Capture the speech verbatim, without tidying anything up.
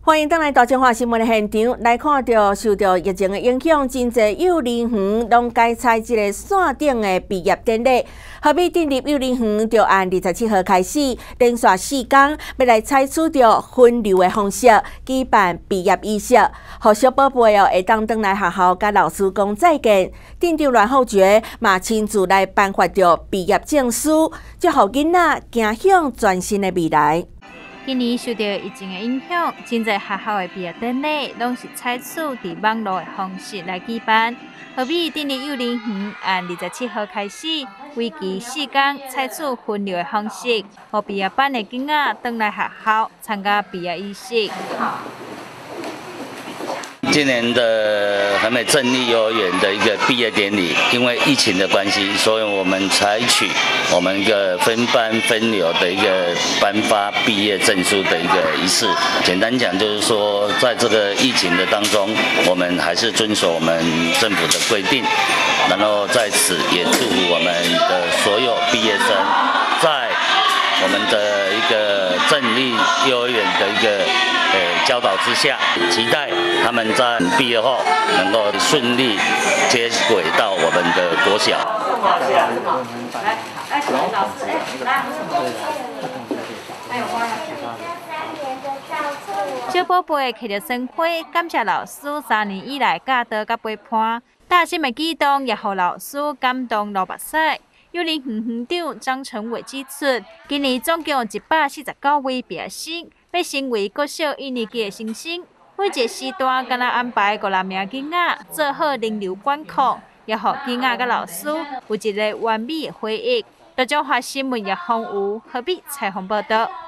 欢迎登来大中华新闻的现场，来看到受到疫情的影响，真侪幼儿园拢改采这个线顶的毕业典礼。好比订入幼儿园，就按二十七号开始，连续四天要来采取着分流的方式举办毕业仪式，互小宝贝哦会当登来学校，甲老师讲再见。店长阮浩觉嘛亲自来颁发着毕业证书，祝互囡仔走向全新的未来。 今年受到疫情的影响，真侪学校的毕业典礼拢是采取伫网络的方式来举办。好比订入幼儿园按二十七号开始，为期四天，采取分流的方式，互毕业班的囡仔登来学校参加毕业仪式。 今年的和美正立幼儿园的一个毕业典礼，因为疫情的关系，所以我们采取我们一个分班分流的一个颁发毕业证书的一个仪式。简单讲就是说，在这个疫情的当中，我们还是遵守我们政府的规定，然后在此也祝福我们的所有毕业生，在我们的一个正立幼儿园的一个呃教导之下，期待他们在毕业后能够顺利接轨到我们的国小。来，来，老师，来， 小宝贝摕着鲜花，感谢老师三年以来教导甲陪伴，大心的举动也互老师感动流目屎。幼儿园园长张成伟指出，今年总共有一百四十九位毕业生，要成为国小一年级的新生。每一个时段，敢若安排五六名囡仔做好人流管控，也互囡仔甲老师有一个完美的回忆。大中华新闻叶芳瑜、何必采访报道。